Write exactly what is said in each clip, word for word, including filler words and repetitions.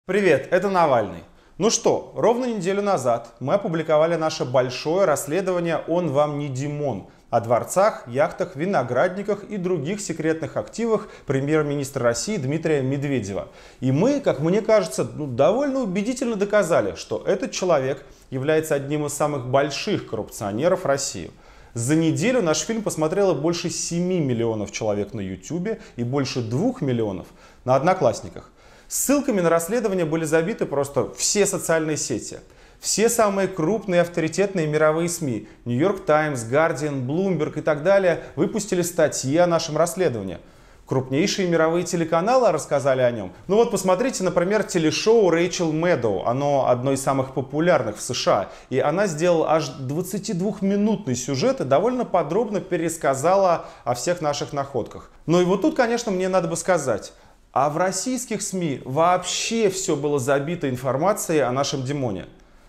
Привет, это Навальный. Ну что, ровно неделю назад мы опубликовали наше большое расследование «Он вам не Димон» о дворцах, яхтах, виноградниках и других секретных активах премьер-министра России Дмитрия Медведева. И мы, как мне кажется, ну, довольно убедительно доказали, что этот человек является одним из самых больших коррупционеров России. За неделю наш фильм посмотрело больше семи миллионов человек на ютубе и больше двух миллионов на Одноклассниках. Ссылками на расследование были забиты просто все социальные сети. Все самые крупные авторитетные мировые СМИ – Нью-Йорк Таймс, Гардиан, Блумберг и так далее – выпустили статьи о нашем расследовании. Крупнейшие мировые телеканалы рассказали о нем. Ну вот посмотрите, например, телешоу Рэйчел Мэдоу. Оно одно из самых популярных в США. И она сделала аж двадцатидвухминутный сюжет и довольно подробно пересказала о всех наших находках. Ну и вот тут, конечно, мне надо бы сказать. А в российских СМИ вообще все было забито информацией о нашем Димоне.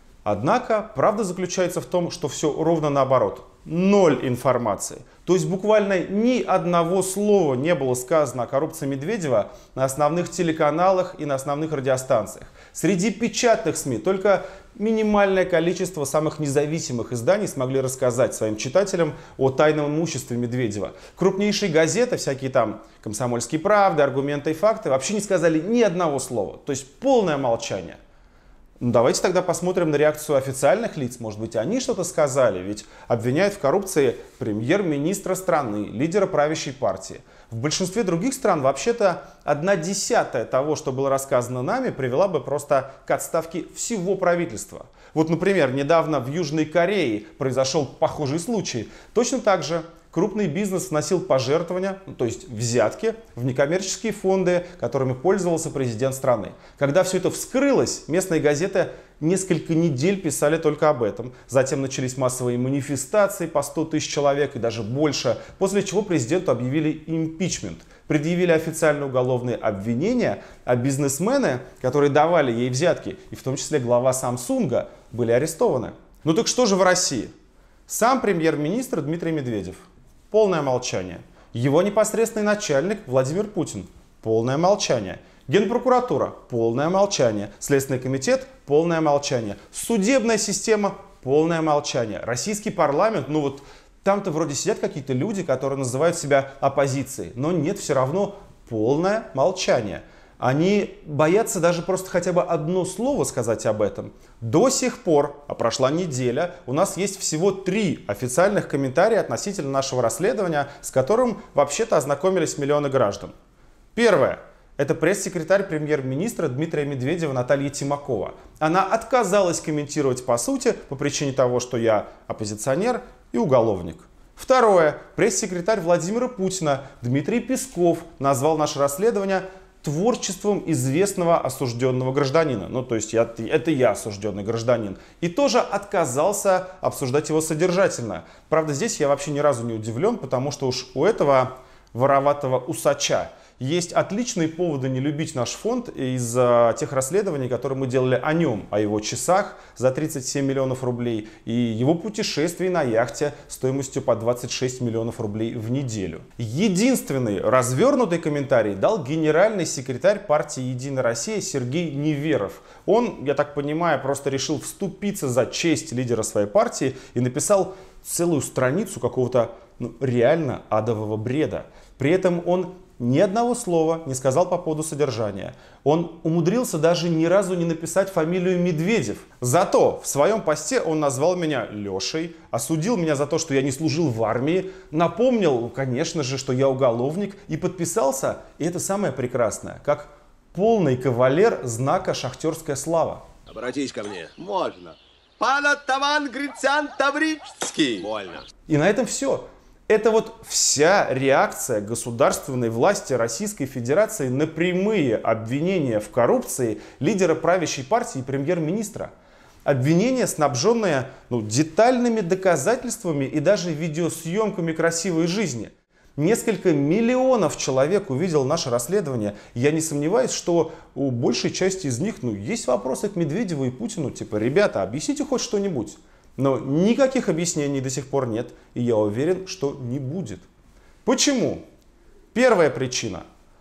Однако правда заключается в том, что все ровно наоборот. Ноль информации. То есть буквально ни одного слова не было сказано о коррупции Медведева на основных телеканалах и на основных радиостанциях. Среди печатных СМИ только минимальное количество самых независимых изданий смогли рассказать своим читателям о тайном имуществе Медведева. Крупнейшие газеты, всякие там «Комсомольские правды», «Аргументы и факты» вообще не сказали ни одного слова. То есть полное молчание. Ну, давайте тогда посмотрим на реакцию официальных лиц. Может быть, они что-то сказали, ведь обвиняют в коррупции премьер-министра страны, лидера правящей партии. В большинстве других стран вообще-то одна десятая того, что было рассказано нами, привела бы просто к отставке всего правительства. Вот, например, недавно в Южной Корее произошел похожий случай. Точно так же крупный бизнес вносил пожертвования, то есть взятки, в некоммерческие фонды, которыми пользовался президент страны. Когда все это вскрылось, местные газеты несколько недель писали только об этом. Затем начались массовые манифестации по сто тысяч человек и даже больше, после чего президенту объявили импичмент. Предъявили официальные уголовные обвинения, а бизнесмены, которые давали ей взятки, и в том числе глава Самсунга, были арестованы. Ну так что же в России? Сам премьер-министр Дмитрий Медведев. Полное молчание. Его непосредственный начальник Владимир Путин. Полное молчание. Генпрокуратура. Полное молчание. Следственный комитет. Полное молчание. Судебная система. Полное молчание. Российский парламент. Ну вот там-то вроде сидят какие-то люди, которые называют себя оппозицией. Но нет, все равно полное молчание. Они боятся даже просто хотя бы одно слово сказать об этом. До сих пор, а прошла неделя, у нас есть всего три официальных комментария относительно нашего расследования, с которым вообще-то ознакомились миллионы граждан. Первое. Это пресс-секретарь премьер-министра Дмитрия Медведева Наталья Тимакова. Она отказалась комментировать по сути по причине того, что я оппозиционер и уголовник. Второе. Пресс-секретарь Владимира Путина Дмитрий Песков назвал наше расследование творчеством известного осужденного гражданина. Ну, то есть я, это я осужденный гражданин. И тоже отказался обсуждать его содержательно. Правда, здесь я вообще ни разу не удивлен, потому что уж у этого вороватого усача есть отличные поводы не любить наш фонд из-за тех расследований, которые мы делали о нем, о его часах за тридцать семь миллионов рублей и его путешествии на яхте стоимостью по двадцать шесть миллионов рублей в неделю. Единственный развернутый комментарий дал генеральный секретарь партии «Единая Россия» Сергей Неверов. Он, я так понимаю, просто решил вступиться за честь лидера своей партии и написал целую страницу какого-то ну, реально адового бреда. При этом он ни одного слова не сказал по поводу содержания. Он умудрился даже ни разу не написать фамилию Медведев. Зато в своем посте он назвал меня Лешей, осудил меня за то, что я не служил в армии, напомнил, конечно же, что я уголовник, и подписался, и это самое прекрасное, как полный кавалер знака «Шахтерская слава». Обратись ко мне. Можно. Пан Оттаман Грицян Таврический. Больно. И на этом все. Это вот вся реакция государственной власти Российской Федерации на прямые обвинения в коррупции лидера правящей партии и премьер-министра. Обвинения, снабженные ну, детальными доказательствами и даже видеосъемками красивой жизни. Несколько миллионов человек увидел наше расследование. Я не сомневаюсь, что у большей части из них ну, есть вопросы к Медведеву и Путину. Типа, ребята, объясните хоть что-нибудь. Но никаких объяснений до сих пор нет, и я уверен, что не будет. Почему? Первая причина.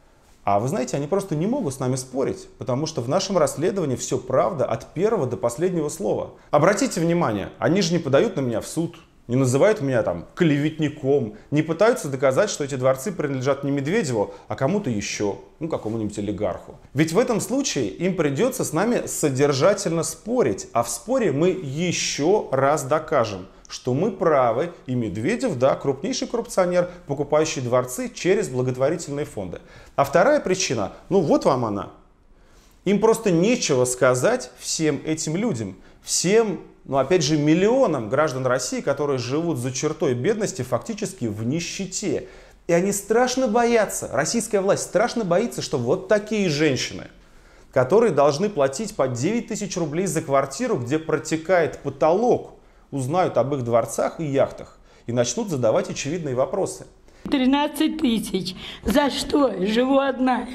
А вы знаете, они просто не могут с нами спорить, потому что в нашем расследовании все правда от первого до последнего слова. Обратите внимание, они же не подают на меня в суд, не называют меня там клеветником, не пытаются доказать, что эти дворцы принадлежат не Медведеву, а кому-то еще, ну какому-нибудь олигарху. Ведь в этом случае им придется с нами содержательно спорить, а в споре мы еще раз докажем, что мы правы, и Медведев, да, крупнейший коррупционер, покупающий дворцы через благотворительные фонды. А вторая причина, ну вот вам она. Им просто нечего сказать всем этим людям, всем, ну опять же, миллионам граждан России, которые живут за чертой бедности, фактически в нищете. И они страшно боятся, российская власть страшно боится, что вот такие женщины, которые должны платить по девять тысяч рублей за квартиру, где протекает потолок, узнают об их дворцах и яхтах и начнут задавать очевидные вопросы. тринадцать тысяч. За что? Живу одна.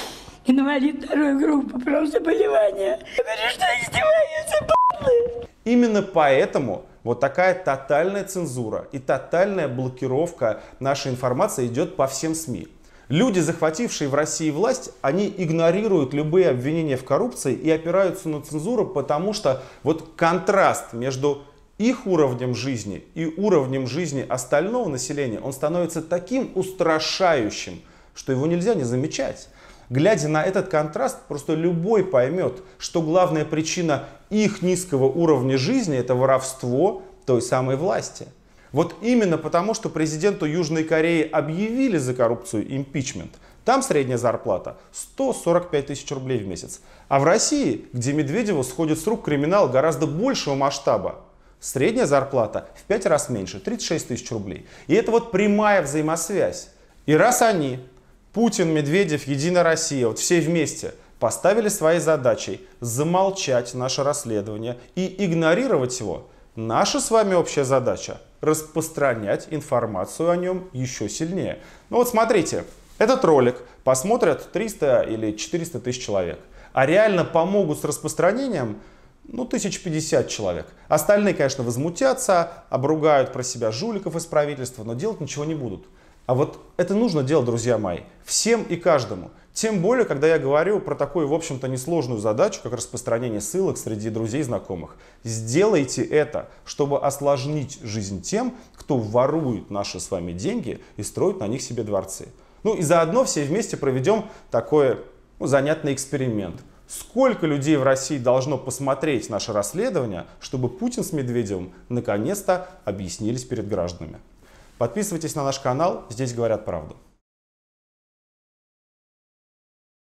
Инвалид второй группы, просто заболевания. Я говорю, что издеваются, б***ь. Именно поэтому вот такая тотальная цензура и тотальная блокировка нашей информации идет по всем СМИ. Люди, захватившие в России власть, они игнорируют любые обвинения в коррупции и опираются на цензуру, потому что вот контраст между их уровнем жизни и уровнем жизни остального населения, он становится таким устрашающим, что его нельзя не замечать. Глядя на этот контраст, просто любой поймет, что главная причина их низкого уровня жизни – это воровство той самой власти. Вот именно потому, что президенту Южной Кореи объявили за коррупцию импичмент, там средняя зарплата сто сорок пять тысяч рублей в месяц. А в России, где Медведеву сходит с рук криминал гораздо большего масштаба, средняя зарплата в пять раз меньше, тридцать шесть тысяч рублей. И это вот прямая взаимосвязь. И раз они, Путин, Медведев, Единая Россия, вот все вместе поставили своей задачей замолчать наше расследование и игнорировать его, наша с вами общая задача распространять информацию о нем еще сильнее. Ну вот смотрите, этот ролик посмотрят триста или четыреста тысяч человек, а реально помогут с распространением ну, тысяч пятьдесят человек. Остальные, конечно, возмутятся, обругают про себя жуликов из правительства, но делать ничего не будут. А вот это нужно делать, друзья мои, всем и каждому. Тем более, когда я говорю про такую, в общем-то, несложную задачу, как распространение ссылок среди друзей и знакомых. Сделайте это, чтобы осложнить жизнь тем, кто ворует наши с вами деньги и строит на них себе дворцы. Ну и заодно все вместе проведем такой ну, занятный эксперимент. Сколько людей в России должно посмотреть наше расследование, чтобы Путин с Медведевым наконец-то объяснились перед гражданами? Подписывайтесь на наш канал, здесь говорят правду.